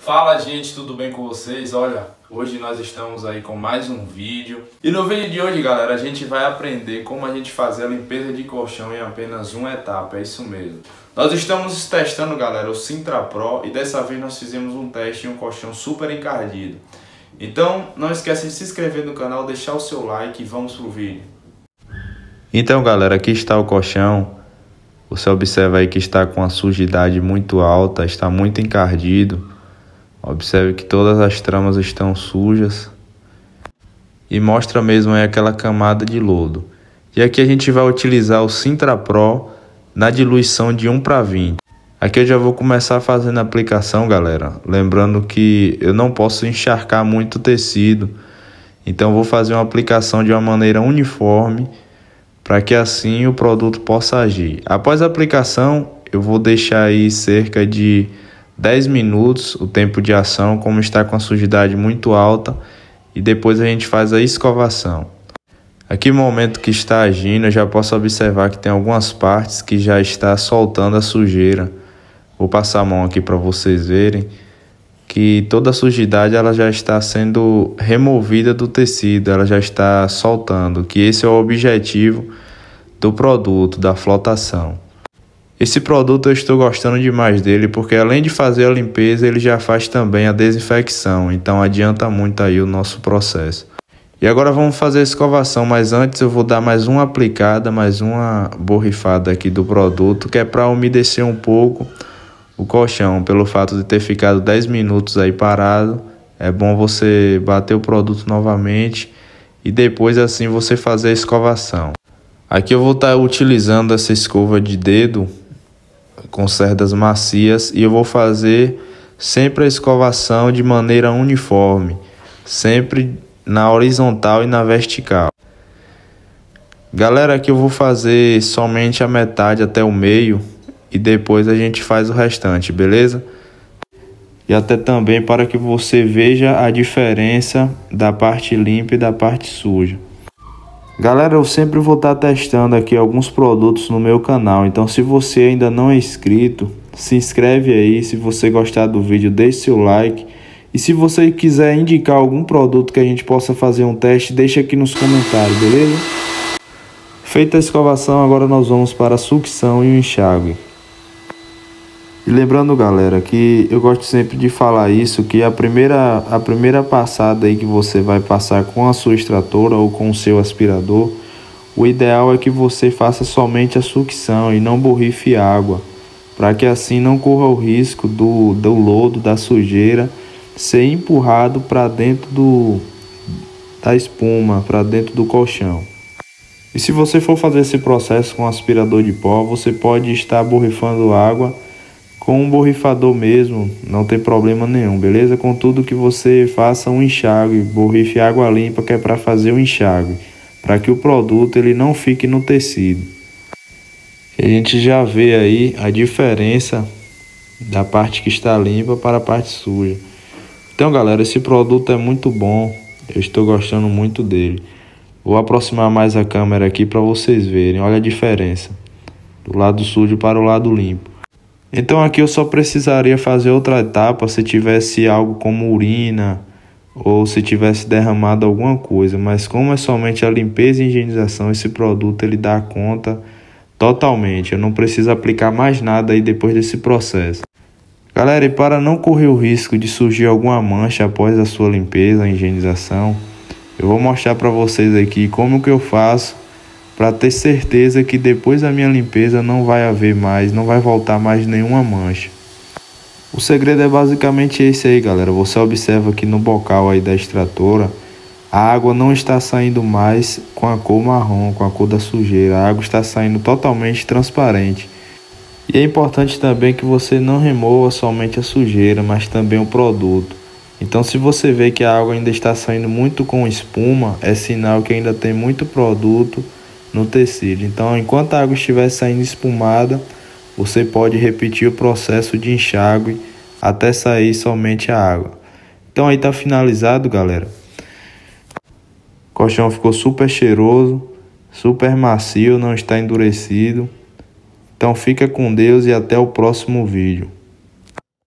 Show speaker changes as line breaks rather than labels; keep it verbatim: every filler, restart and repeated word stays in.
Fala gente, tudo bem com vocês? Olha, hoje nós estamos aí com mais um vídeo. E no vídeo de hoje, galera, a gente vai aprender como a gente fazer a limpeza de colchão em apenas uma etapa, é isso mesmo. Nós estamos testando, galera, o Sintra Pro e dessa vez nós fizemos um teste em um colchão super encardido. Então, não esqueça de se inscrever no canal, deixar o seu like e vamos pro vídeo. Então, galera, aqui está o colchão. Você observa aí que está com a sujidade muito alta, está muito encardido. Observe que todas as tramas estão sujas e mostra mesmo aí aquela camada de lodo. E aqui a gente vai utilizar o Sintra Pro na diluição de um para vinte. Aqui eu já vou começar fazendo a aplicação, galera. Lembrando que eu não posso encharcar muito o tecido, então vou fazer uma aplicação de uma maneira uniforme para que assim o produto possa agir. Após a aplicação, eu vou deixar aí cerca de dez minutos o tempo de ação, como está com a sujidade muito alta, e depois a gente faz a escovação. Aqui no momento que está agindo, eu já posso observar que tem algumas partes que já está soltando a sujeira. Vou passar a mão aqui para vocês verem que toda a sujidade ela já está sendo removida do tecido, ela já está soltando, que esse é o objetivo do produto, da flotação. Esse produto eu estou gostando demais dele porque além de fazer a limpeza, ele já faz também a desinfecção, então adianta muito aí o nosso processo. E agora vamos fazer a escovação, mas antes eu vou dar mais uma aplicada, mais uma borrifada aqui do produto, que é para umedecer um pouco o colchão, pelo fato de ter ficado dez minutos aí parado. É bom você bater o produto novamente e depois assim você fazer a escovação. Aqui eu vou estar utilizando essa escova de dedo com cerdas macias e eu vou fazer sempre a escovação de maneira uniforme, sempre na horizontal e na vertical. Galera, aqui eu vou fazer somente a metade até o meio e depois a gente faz o restante, beleza? E até também para que você veja a diferença da parte limpa e da parte suja. Galera, eu sempre vou estar testando aqui alguns produtos no meu canal, então se você ainda não é inscrito, se inscreve aí. Se você gostar do vídeo, deixe seu like. E se você quiser indicar algum produto que a gente possa fazer um teste, deixa aqui nos comentários, beleza? Feita a escovação, agora nós vamos para a sucção e o enxágue. E lembrando, galera, que eu gosto sempre de falar isso, que a primeira, a primeira passada aí que você vai passar com a sua extratora ou com o seu aspirador, o ideal é que você faça somente a sucção e não borrife água, para que assim não corra o risco do, do lodo, da sujeira, ser empurrado para dentro do, da espuma, para dentro do colchão. E se você for fazer esse processo com aspirador de pó, você pode estar borrifando água com um borrifador mesmo, não tem problema nenhum, beleza? Contudo que você faça um enxágue, borrife água limpa, que é para fazer o enxágue, para que o produto ele não fique no tecido. E a gente já vê aí a diferença da parte que está limpa para a parte suja. Então, galera, esse produto é muito bom, eu estou gostando muito dele. Vou aproximar mais a câmera aqui para vocês verem, olha a diferença do lado sujo para o lado limpo. Então aqui eu só precisaria fazer outra etapa se tivesse algo como urina ou se tivesse derramado alguma coisa, mas como é somente a limpeza e higienização, esse produto ele dá conta totalmente. Eu não preciso aplicar mais nada aí depois desse processo. Galera, e para não correr o risco de surgir alguma mancha após a sua limpeza e higienização, eu vou mostrar para vocês aqui como que eu faço para ter certeza que depois da minha limpeza não vai haver mais, não vai voltar mais nenhuma mancha. O segredo é basicamente esse aí, galera. Você observa que no bocal aí da extratora, a água não está saindo mais com a cor marrom, com a cor da sujeira. A água está saindo totalmente transparente. E é importante também que você não remova somente a sujeira, mas também o produto. Então, se você vê que a água ainda está saindo muito com espuma, é sinal que ainda tem muito produto no tecido. Então, enquanto a água estiver saindo espumada, você pode repetir o processo de enxágue até sair somente a água. Então aí tá finalizado, galera. O colchão ficou super cheiroso, super macio, não está endurecido. Então fica com Deus e até o próximo vídeo.